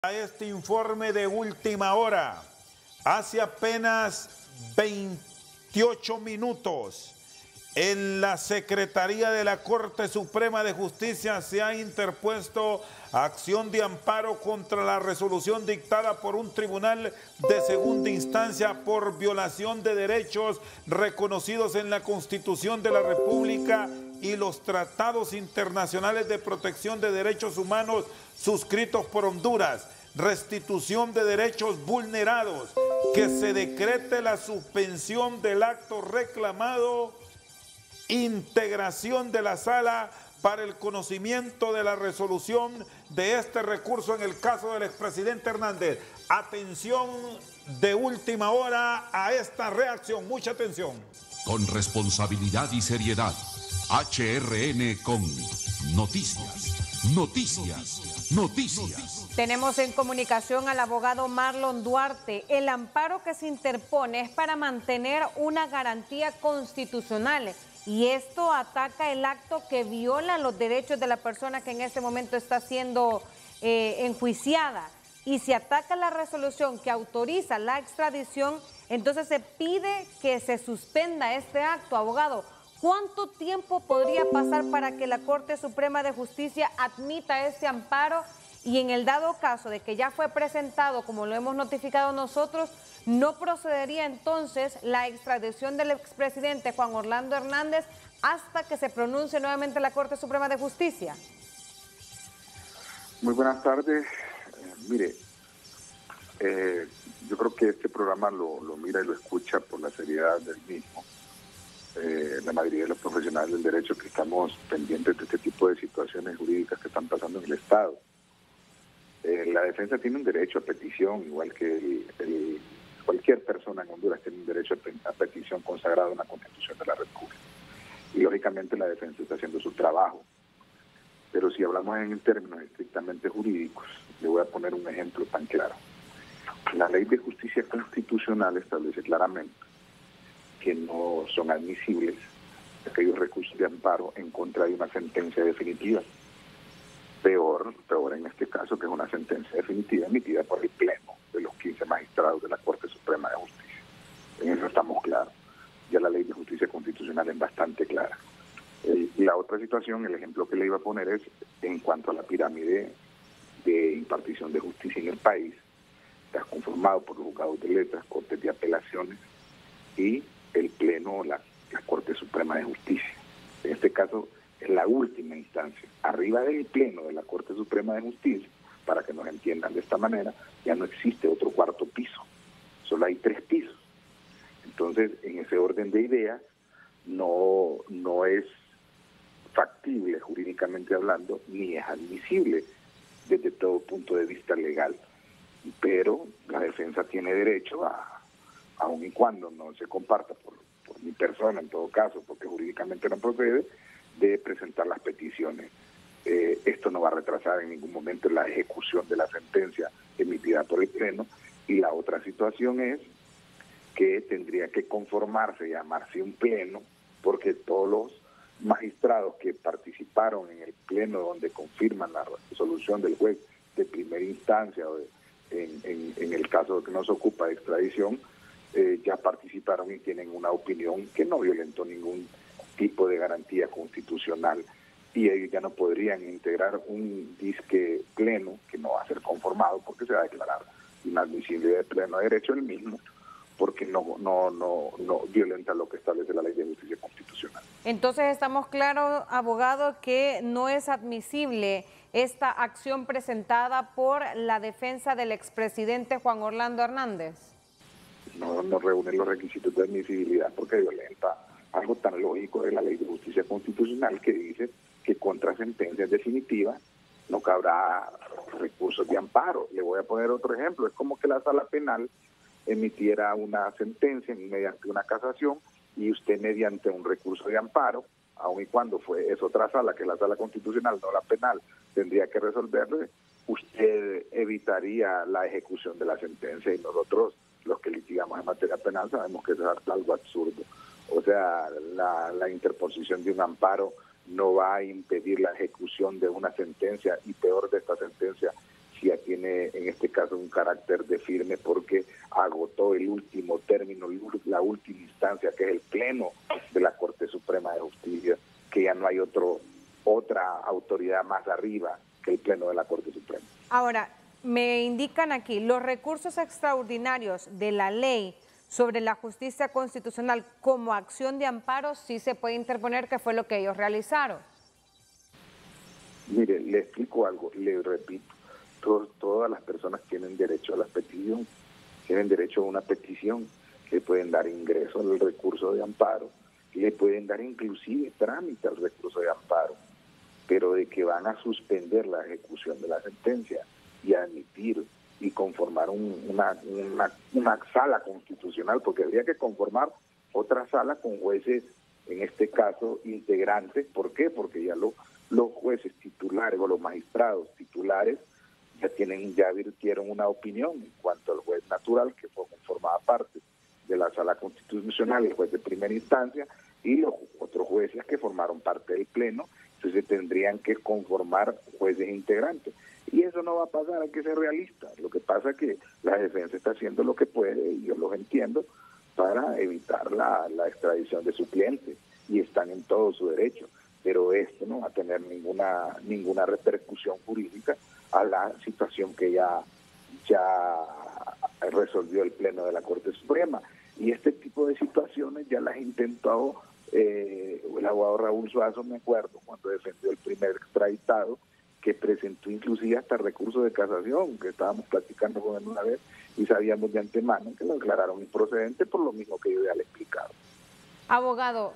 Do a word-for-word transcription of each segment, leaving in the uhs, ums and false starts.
A este informe de última hora, hace apenas veintiocho minutos, en la Secretaría de la Corte Suprema de Justicia se ha interpuesto acción de amparo contra la resolución dictada por un tribunal de segunda instancia por violación de derechos reconocidos en la Constitución de la República y los tratados internacionales de protección de derechos humanos suscritos por Honduras, restitución de derechos vulnerados, que se decrete la suspensión del acto reclamado, integración de la sala para el conocimiento de la resolución de este recurso en el caso del expresidente Hernández. Atención de última hora a esta reacción, mucha atención. Con responsabilidad y seriedad, H R N con noticias, noticias, noticias. Tenemos en comunicación al abogado Marlon Duarte. El amparo que se interpone es para mantener una garantía constitucional y esto ataca el acto que viola los derechos de la persona que en este momento está siendo eh, enjuiciada. Y si ataca la resolución que autoriza la extradición, entonces se pide que se suspenda este acto. Abogado, ¿cuánto tiempo podría pasar para que la Corte Suprema de Justicia admita este amparo? Y en el dado caso de que ya fue presentado, como lo hemos notificado nosotros, ¿no procedería entonces la extradición del expresidente Juan Orlando Hernández hasta que se pronuncie nuevamente la Corte Suprema de Justicia? Muy buenas tardes. Eh, mire, eh, yo creo que este programa lo, lo mira y lo escucha por la seriedad del mismo. Eh, la mayoría de los profesionales del derecho que estamos pendientes de este tipo de situaciones jurídicas que están pasando en el Estado. Eh, la defensa tiene un derecho a petición, igual que el, el, cualquier persona en Honduras tiene un derecho a, pe a petición consagrado en la Constitución de la República. Y lógicamente la defensa está haciendo su trabajo. Pero si hablamos en términos estrictamente jurídicos, le voy a poner un ejemplo tan claro. La Ley de Justicia Constitucional establece claramente que no son admisibles aquellos recursos de amparo en contra de una sentencia definitiva. Peor, peor en este caso, que es una sentencia definitiva emitida por el Pleno de los quince magistrados de la Corte Suprema de Justicia. En eso estamos claros. Ya la Ley de Justicia Constitucional es bastante clara. Eh, la otra situación, el ejemplo que le iba a poner es en cuanto a la pirámide de impartición de justicia en el país. Está conformado por los juzgados de letras, cortes de apelaciones y el Pleno, la, la Corte Suprema de Justicia. En este caso es la última instancia. Arriba del Pleno de la Corte Suprema de Justicia, para que nos entiendan de esta manera, ya no existe otro cuarto piso, solo hay tres pisos. Entonces, en ese orden de ideas, no, no es factible jurídicamente hablando, ni es admisible desde todo punto de vista legal. Pero la defensa tiene derecho a, aun y cuando no se comparta por, por mi persona en todo caso, porque jurídicamente no procede, de presentar las peticiones. Eh, esto no va a retrasar en ningún momento la ejecución de la sentencia emitida por el Pleno. Y la otra situación es que tendría que conformarse, llamarse un Pleno, porque todos los magistrados que participaron en el Pleno donde confirman la resolución del juez de primera instancia, o de, en, en, en el caso que nos ocupa de extradición, eh, ya participaron y tienen una opinión que no violentó ningún tipo de garantía constitucional, y ellos ya no podrían integrar un disque pleno que no va a ser conformado porque se va a declarar inadmisible de pleno derecho el mismo, porque no, no, no, no violenta lo que establece la Ley de Justicia Constitucional. Entonces estamos claros, abogado, que no es admisible esta acción presentada por la defensa del expresidente Juan Orlando Hernández. No, no reúne los requisitos de admisibilidad porque violenta algo tan lógico de la Ley de Justicia Constitucional, que dice que contra sentencias definitivas no cabrá recursos de amparo. Le voy a poner otro ejemplo. Es como que la sala penal emitiera una sentencia mediante una casación y usted mediante un recurso de amparo, aun y cuando fue es otra sala, que es la sala constitucional, no la penal, tendría que resolverle, usted evitaría la ejecución de la sentencia, y nosotros, los que litigamos en materia penal, sabemos que eso es algo absurdo. O sea, la, la interposición de un amparo no va a impedir la ejecución de una sentencia, y peor de esta sentencia, justicia tiene en este caso un carácter de firme porque agotó el último término, la última instancia, que es el Pleno de la Corte Suprema de Justicia, que ya no hay otro otra autoridad más arriba que el Pleno de la Corte Suprema. Ahora, me indican aquí, los recursos extraordinarios de la ley sobre la justicia constitucional como acción de amparo sí se puede interponer, que fue lo que ellos realizaron. Mire, le explico algo, le repito, todos, todas las personas tienen derecho a la petición, tienen derecho a una petición, le pueden dar ingreso al recurso de amparo, le pueden dar inclusive trámite al recurso de amparo, pero de que van a suspender la ejecución de la sentencia y admitir y conformar un, una, una, una sala constitucional, porque habría que conformar otra sala con jueces, en este caso, integrantes. ¿Por qué? Porque ya lo, los jueces titulares o los magistrados titulares ya tienen, ya virtieron una opinión en cuanto al juez natural, que formaba parte de la sala constitucional, el juez de primera instancia, y los otros jueces que formaron parte del Pleno. Entonces tendrían que conformar jueces integrantes. Y eso no va a pasar, hay que ser realista. Lo que pasa es que la defensa está haciendo lo que puede, y yo los entiendo, para evitar la, la extradición de su cliente, y están en todo su derecho. Pero esto no va a tener ninguna ninguna repercusión jurídica a la situación que ya, ya resolvió el Pleno de la Corte Suprema. Y este tipo de situaciones ya las intentó eh, el abogado Raúl Suazo, me acuerdo, cuando defendió el primer extraditado, que presentó inclusive hasta recurso de casación, que estábamos platicando con él una vez, y sabíamos de antemano que lo declararon improcedente por lo mismo que yo ya le he explicado. Abogado,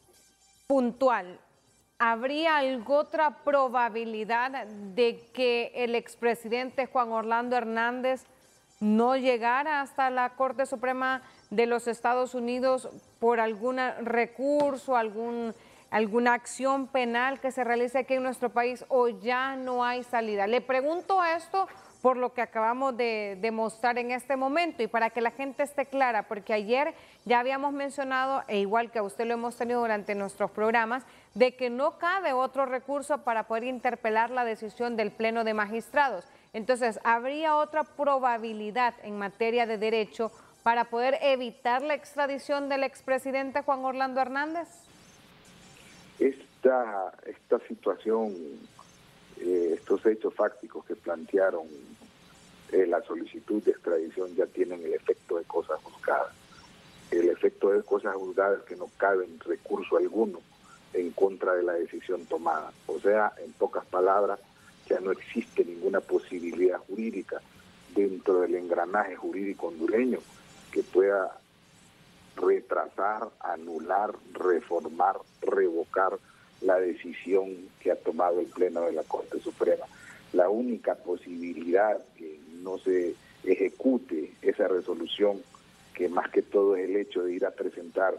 puntual, ¿habría alguna otra probabilidad de que el expresidente Juan Orlando Hernández no llegara hasta la Corte Suprema de los Estados Unidos por algún recurso, algún, alguna acción penal que se realice aquí en nuestro país, o ya no hay salida? Le pregunto esto por lo que acabamos de demostrar en este momento y para que la gente esté clara, porque ayer ya habíamos mencionado, e igual que a usted lo hemos tenido durante nuestros programas, de que no cabe otro recurso para poder interpelar la decisión del Pleno de Magistrados. Entonces, ¿habría otra probabilidad en materia de derecho para poder evitar la extradición del expresidente Juan Orlando Hernández? Esta, esta situación, eh, estos hechos fácticos que plantearon eh, la solicitud de extradición ya tienen el efecto de cosas juzgadas. El efecto de cosas juzgadas es que no cabe recurso alguno en contra de la decisión tomada. O sea, en pocas palabras, ya no existe ninguna posibilidad jurídica dentro del engranaje jurídico hondureño que pueda retrasar, anular, reformar, revocar la decisión que ha tomado el Pleno de la Corte Suprema. La única posibilidad que no se ejecute esa resolución, que más que todo es el hecho de ir a presentar,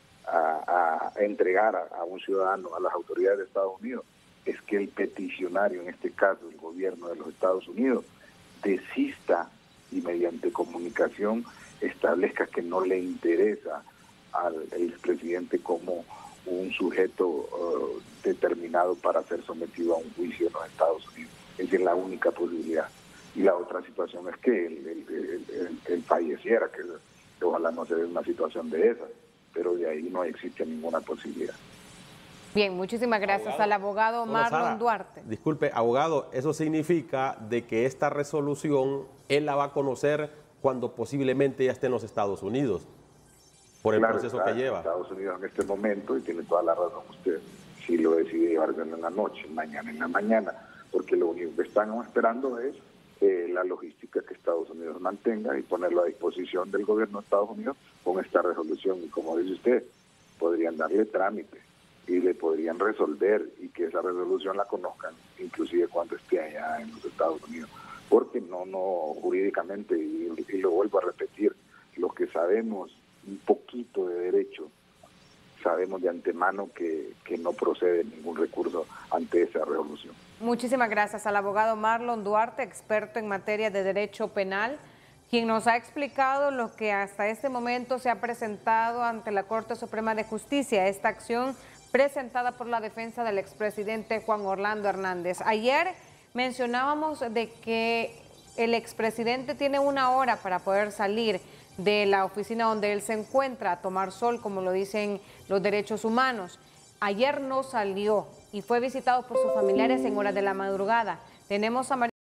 a, a entregar a, a un ciudadano a las autoridades de Estados Unidos, es que el peticionario, en este caso el gobierno de los Estados Unidos, desista y mediante comunicación establezca que no le interesa al expresidente como un sujeto uh, determinado para ser sometido a un juicio en los Estados Unidos. Esa es la única posibilidad. Y la otra situación es que él, él, él, él, él falleciera, que, que ojalá no se dé una situación de esa, pero de ahí no existe ninguna posibilidad. Bien, muchísimas gracias abogado. al abogado Marlon Sara, Duarte. Disculpe, abogado, eso significa de que esta resolución él la va a conocer cuando posiblemente ya esté en los Estados Unidos, por el claro, proceso está que lleva. En Estados Unidos en este momento, y tiene toda la razón usted, si lo decide llevar en la noche, mañana en la mañana, porque lo único que están esperando es eh, la logística que Estados Unidos mantenga y ponerlo a disposición del gobierno de Estados Unidos con esta resolución. Y como dice usted, podrían darle trámite y le podrían resolver y que esa resolución la conozcan, inclusive cuando esté allá en los Estados Unidos. Porque no, no, jurídicamente, y, y lo vuelvo a repetir, los que sabemos un poquito de derecho, sabemos de antemano que, que no procede ningún recurso ante esa resolución. Muchísimas gracias al abogado Marlon Duarte, experto en materia de derecho penal, quien nos ha explicado lo que hasta este momento se ha presentado ante la Corte Suprema de Justicia, esta acción presentada por la defensa del expresidente Juan Orlando Hernández. Ayer mencionábamos de que el expresidente tiene una hora para poder salir de la oficina donde él se encuentra a tomar sol, como lo dicen los derechos humanos. Ayer no salió y fue visitado por sus familiares en horas de la madrugada. Tenemos a María